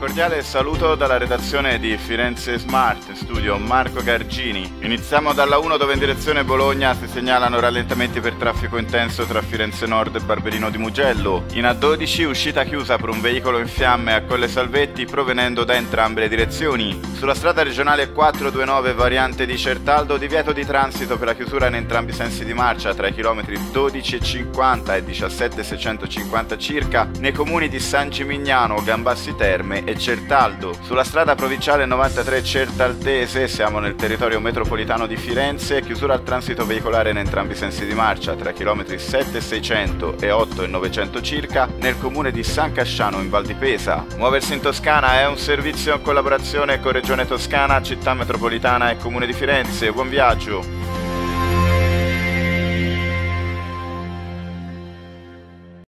cordiale saluto dalla redazione di Firenze Smart, in studio Marco Gargini. Iniziamo dalla 1 dove in direzione Bologna si segnalano rallentamenti per traffico intenso tra Firenze Nord e Barberino di Mugello. In A12 uscita chiusa per un veicolo in fiamme a Colle Salvetti provenendo da entrambe le direzioni. Sulla strada regionale 429 variante di Certaldo divieto di transito per la chiusura in entrambi i sensi di marcia tra i chilometri 12,50 e 17,650 circa nei comuni di San Gimignano, Gambassi Terme e Certaldo. Sulla strada provinciale 93 Certaldese siamo nel territorio metropolitano di Firenze, chiusura al transito veicolare in entrambi i sensi di marcia tra i chilometri 7,600 e 8,900 circa nel comune di San Casciano in Val di Pesa. Muoversi in Toscana è un servizio in collaborazione con Regione Toscana, Città Metropolitana e Comune di Firenze. Buon viaggio!